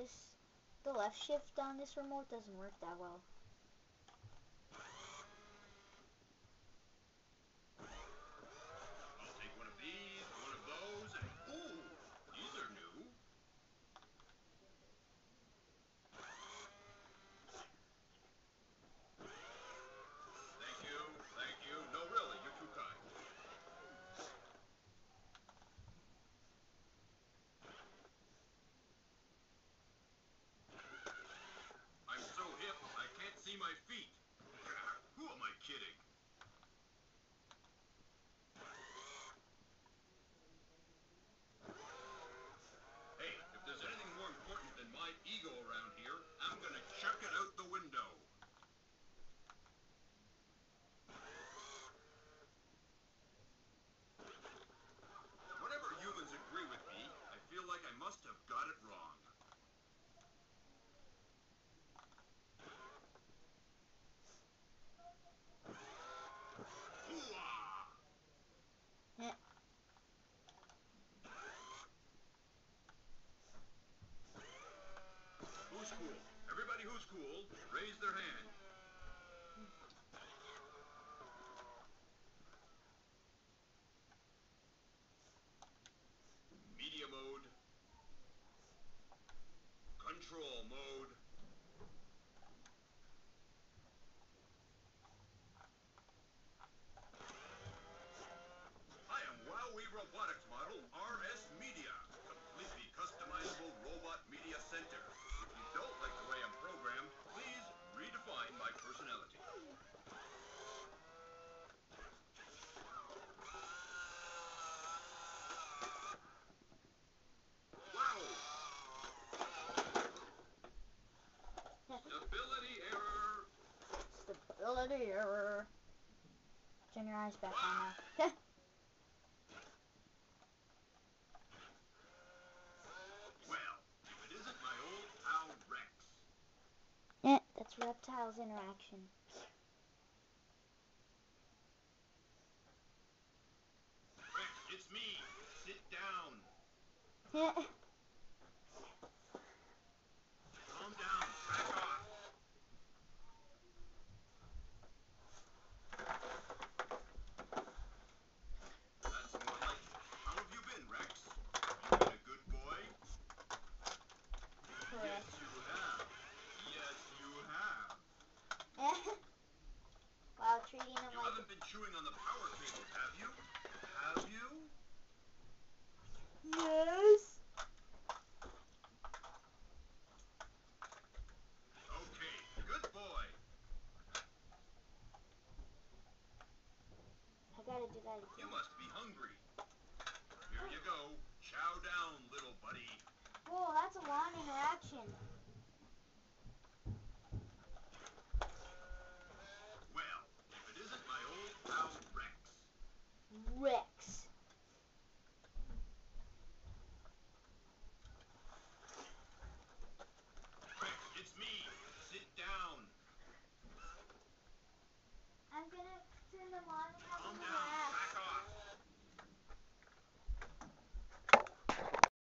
the left shift on this remote doesn't work that well. I'll take one of these, one of those, and ooh, these are new. Thank you. No, really, you're too kind. I'm so hip, I can't see my feet. Who am I kidding? Hey, if there's anything more important than my ego around here, I'm gonna chuck it out the window. Whenever humans agree with me, I feel like I must have got it wrong. Yeah. Who's cool? Everybody who's cool, raise their hand. Media mode. Control mode. I am Wowee Robotics model RS Media, completely customizable robot media center. If you don't like the way I'm programmed, please redefine my personality. Wow! Stability error! Stability error. Turn your eyes back on now. Well, if it isn't my old pal Rex. Yeah, that's Reptiles Interaction. Rex, it's me. Sit down. Yeah. Calm down. Back off. That's more like it. How have you been, Rex? You been a good boy? Yes, you have. Yes, you have. While treating him You like haven't been chewing on the power cables, have you? Have you? yes. Okay, good boy. I gotta do that You again. must be hungry. Here you go. Chow down, little buddy. Whoa, that's a long interaction.